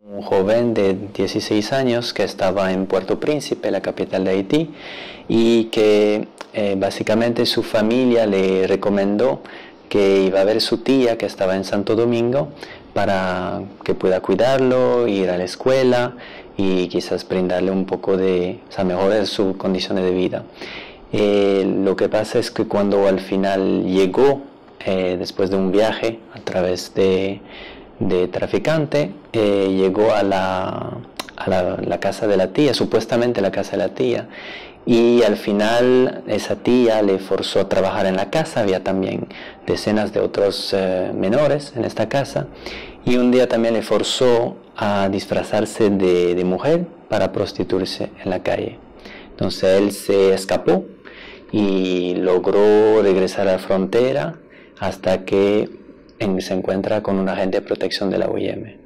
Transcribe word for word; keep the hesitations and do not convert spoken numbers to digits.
Un joven de dieciséis años que estaba en Puerto Príncipe, la capital de Haití, y que eh, básicamente su familia le recomendó que iba a ver su tía que estaba en Santo Domingo para que pueda cuidarlo, ir a la escuela y quizás brindarle un poco de, o sea, mejorar sus condiciones de vida. Eh, lo que pasa es que cuando al final llegó, eh, después de un viaje a través de de traficante, eh, llegó a, la, a la, la casa de la tía, supuestamente la casa de la tía, y al final esa tía le forzó a trabajar en la casa. Había también decenas de otros eh, menores en esta casa, y un día también le forzó a disfrazarse de, de mujer para prostituirse en la calle. Entonces él se escapó y logró regresar a la frontera hasta que en, se encuentra con un agente de protección de la O I M.